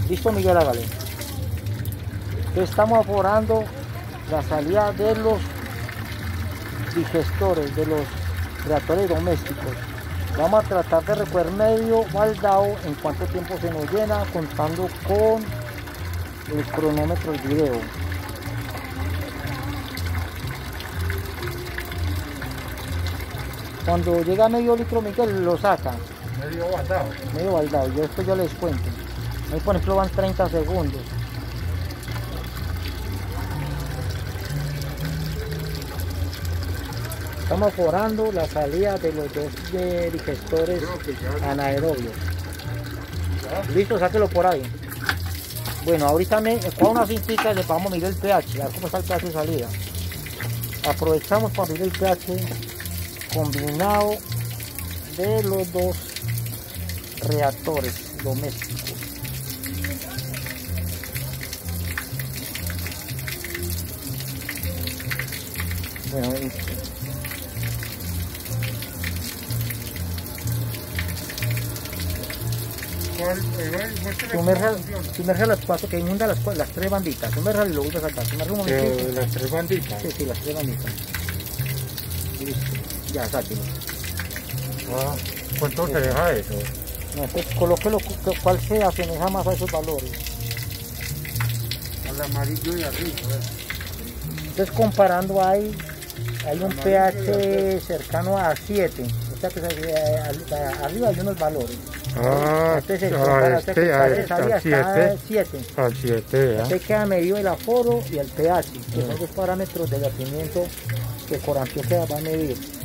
Listo, Miguel, hágale. Estamos aforando la salida de los digestores, de los reactores domésticos. Vamos a tratar de recoger medio baldado en cuánto tiempo se nos llena, contando con el cronómetro del video. Cuando llega a medio litro, Miguel, lo saca. Medio baldado. Medio baldado, yo esto yo les cuento. Ahí por ejemplo van 30 segundos. Estamos forando la salida de los dos digestores anaerobios. Listo, sáquelo por ahí. Bueno, ahorita con una cintica le vamos a medir el pH, a ver cómo está el pH de salida. Aprovechamos para medir el pH combinado de los dos reactores domésticos. Bueno, sumerja las cuatro, que inunda las tres banditas. Sumerja y lo vuelve a sacar. Sumerja un momentito. ¿Las tres banditas? Sí, las tres banditas. Listo. Ya, sáquelo. Ah, ¿cuánto se deja eso? No, entonces colóquelo cuál se asemeja más a esos valores. Al amarillo y arriba. Entonces comparando hay un pH cercano a 7. O sea que arriba hay unos valores. Ah, entonces al 7. Al 7, entonces queda medido el aforo y el pH, que son los parámetros de vertimiento que Corantioquia va a medir.